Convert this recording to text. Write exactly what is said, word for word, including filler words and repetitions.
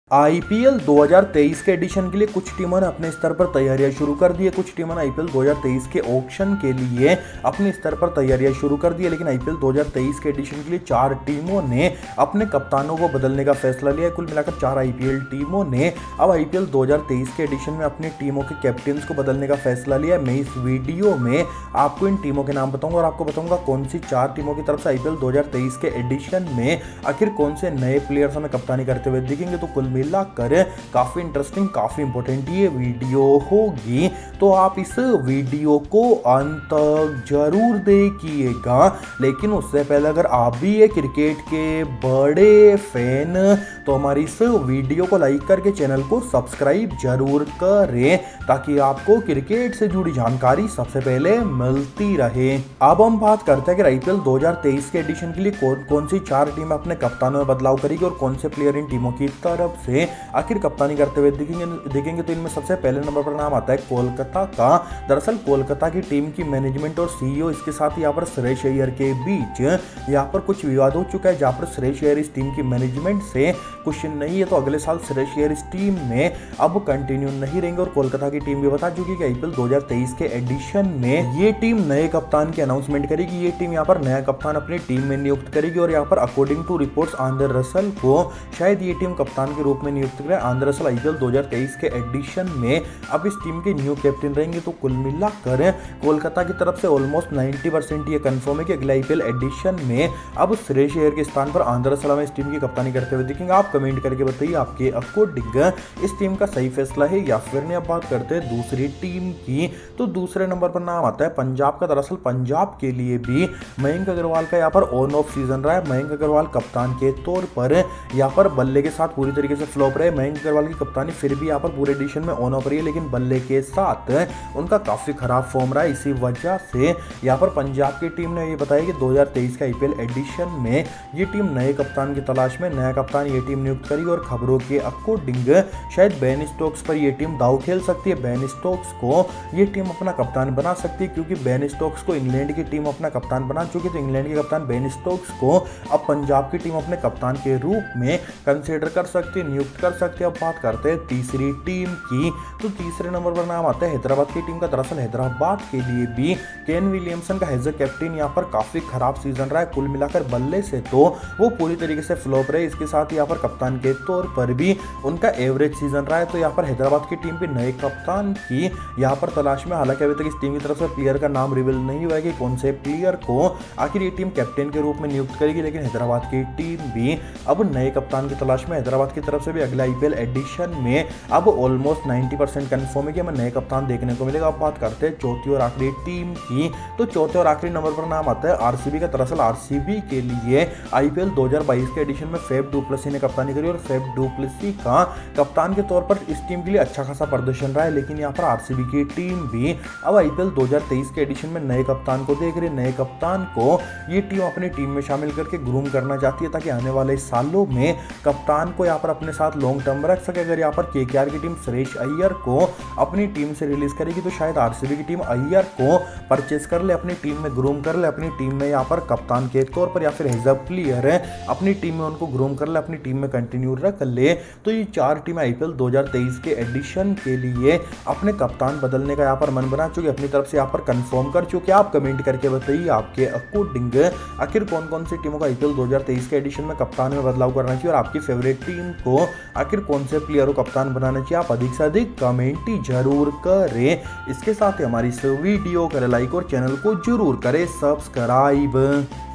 IPL दो हज़ार तेईस के एडिशन के लिए कुछ टीमों ने अपने स्तर पर तैयारियां शुरू कर दी है। कुछ टीमों ने आईपीएल दो हज़ार तेईस के ऑक्शन के लिए अपने स्तर पर तैयारियां शुरू कर दी है, लेकिन आईपीएल दो हज़ार तेईस के एडिशन के लिए चार टीमों ने अपने कप्तानों को बदलने का फैसला लिया है। कुल मिलाकर चार आईपीएल टीमों ने अब आईपीएल दो हज़ार तेईस के एडिशन में अपनी टीमों के कैप्टन्स को बदलने का फैसला लिया है। मैं इस वीडियो में आपको इन टीमों के नाम बताऊंगा और आपको बताऊंगा कौन सी चार टीमों की तरफ से आईपीएल दो हज़ार तेईस के एडिशन में आखिर कौन से नए प्लेयर्स हमें कप्तानी करते हुए दिखेंगे। तो कुल मिलाकर काफी इंटरेस्टिंग, काफी इंपॉर्टेंट ये वीडियो होगी, तो आप इस वीडियो को अंत तक जरूर देखिएगा। लेकिन उससे पहले अगर आप भी ये क्रिकेट के बड़े फैन तो हमारी इस वीडियो को लाइक करके चैनल को सब्सक्राइब जरूर करें ताकि आपको क्रिकेट से जुड़ी जानकारी सबसे पहले मिलती रहे। अब हम बात करते हैं कि आईपीएल दो हज़ार तेईस के एडिशन के लिए कौन कौन सी चार टीमें अपने कप्तानों में बदलाव करेगी और कौन से प्लेयर इन टीमों की तरफ से आखिर कप्तानी करते हुए दिखेंगे दिखेंगे तो इनमें सबसे पहले नंबर पर नाम आता है कोलकाता का। दरअसल कोलकाता की टीम की मैनेजमेंट और सीईओ, इसके साथ यहाँ पर श्रेयस अय्यर के बीच यहाँ पर कुछ विवाद हो चुका है, जहाँ पर श्रेयस अय्यर इस टीम की मैनेजमेंट से खुश नहीं है, तो अगले साल श्रेयस अय्यर इस टीम में अब कंटिन्यू नहीं रहेंगे। और कोलकाता की टीम भी बता चुकी है कि आईपीएल दो हज़ार तेईस के एडिशन में ये टीम नए कप्तान की अनाउंसमेंट करेगी। ये टीम यहाँ पर नया कप्तान अपनी टीम में नियुक्त करेगी और यहाँ पर according to reports Andre Russell को शायद ये टीम कप्तान के रूप में नियुक्त करे। आंद्रे रसल आईपीएल दो हज़ार तेईस के एडिशन में अब इस टीम के न्यू कैप्टन रहेंगे। तो कुल मिलाकर कोलकाता की तरफ से ऑलमोस्ट नब्बे परसेंट ये कंफर्म है कि अगले आईपीएल एडिशन में अब श्रेयस अय्यर के स्थान पर आंद्रे रसल हमें इस टीम की कप्तानी करते हुए दिखेंगे। आप कमेंट करके बताइए आपके अकॉर्डिंग इस टीम का सही फैसला है या फिर नहीं। अब बात करते हैं दूसरी टीम की, तो दूसरे नंबर पर नाम आता है पंजाब का। दरअसल पंजाब के लिए भी मयंक अग्रवाल का यहाँ पर ऑन ऑफ सीजन रहा है। मयंक अग्रवाल कप्तान के तौर पर यहाँ पर बल्ले के साथ पूरी तरीके से फ्लॉप रहे। मयंक अग्रवाल की कप्तानी फिर भी यहाँ पर पूरे एडिशन में ऑन ऑफ रही है, लेकिन बल्ले के साथ उनका काफी खराब फॉर्म रहा है। इसी वजह से यहाँ पर पंजाब की टीम ने ये बताया कि दो हज़ार तेईस का आईपीएल एडिशन में ये टीम नए कप्तान की तलाश में नया कप्तान ये टीम नियुक्त करेगी। और खबरों के अकॉर्डिंग शायद बेन स्टोक्स पर ये टीम दाव खेल सकती है। बेन स्टोक्स को ये टीम अपना कप्तान बना सकती है, क्योंकि बेन स्टोक्स को इंग्लैंड की टीम अपना कप्तान बना चुकी है। तो इंग्लैंड के कप्तान बेन स्टोक्स को अब पंजाब की टीम अपने कप्तान के रूप में कंसीडर कर सकती है, नियुक्त कर सकती है। अब बात करते हैं तीसरी टीम की, तो तीसरे नंबर पर नाम आता है हैदराबाद की टीम का। दरअसल हैदराबाद के लिए भी केन विलियमसन का एज अ कैप्टन यहाँ पर काफी खराब सीजन रहा है। कुल मिलाकर बल्ले से तो वो पूरी तरीके से फ्लॉप रहे, इसके साथ यहाँ पर कप्तान के तौर पर भी उनका एवरेज सीजन रहा है। तो यहाँ पर हैदराबाद की टीम भी नए कप्तान की यहाँ पर तलाश में, हालांकि अभी तक इस टीम की तरफ से प्लेयर का नाम रिवील नहीं हुआ है कि कौन से प्लेयर को आखिर ये टीम कैप्टन के रूप में नियुक्त करेगी, लेकिन हैदराबाद की टीम भी अब नए कप्तान की तलाश में। हैदराबाद की तरफ से भी अगला आईपीएल एडिशन में अब ऑलमोस्ट नब्बे परसेंट कंफर्म है कि हमें नए कप्तान देखने को मिलेगा। अब बात करते हैं चौथी और आखिरी टीम की, तो चौथे और आखिरी नंबर पर नाम आता है आरसीबी का। दरअसल आरसीबी के लिए आईपीएल दो हज़ार बाईस के एडिशन में फैफ डु प्लेसी ने कप्तानी करी और फैफ डु प्लेसी का कप्तान के तौर पर इस टीम के लिए अच्छा खासा प्रदर्शन रहा है। लेकिन यहाँ पर आरसीबी की टीम भी अब आईपीएल दो हज़ार तेईस के एडिशन में नए कप्तान को देख रही है। नए कप्तान को ये टीम अपनी टीम में शामिल करके ग्रूम करना चाहती है, ताकि आने वाले सालों में कप्तान को यहाँ पर अपने साथ लॉन्ग टर्म रख सके। अगर यहाँ पर केकेआर की टीम श्रेयस अय्यर को अपनी टीम से रिलीज करेगी, तो शायद आरसीबी की टीम अय्यर को परचेज कर ले, अपनी टीम में ग्रूम कर ले, अपनी टीम में यहाँ पर कप्तान के तौर पर या फिर एज अ प्लेयर अपनी टीम में उनको ग्रूम कर ले, अपनी टीम में कंटिन्यू रख ले। तो ये चार टीम आईपीएल दो हज़ार तेईस के एडिशन के लिए अपने कप्तान बदलने का यहाँ पर मन बना चुके, अपनी तरफ से यहाँ पर कंफर्म कर चुके। आप कमेंट करके बताइए आपके अकॉर्डिंग आखिर कौन कौन सी टीमों का आईपीएल दो हज़ार तेईस के एडिशन में कप्तान में बदलाव करना चाहिए और आपकी फेवरेट टीम को आखिर कौन से प्लेयर को कप्तान बनाना चाहिए। आप अधिक से अधिक कमेंट जरूर करें। इसके साथ ही हमारी इस वीडियो करें लाइक और चैनल को जरूर करें सब्सक्राइब।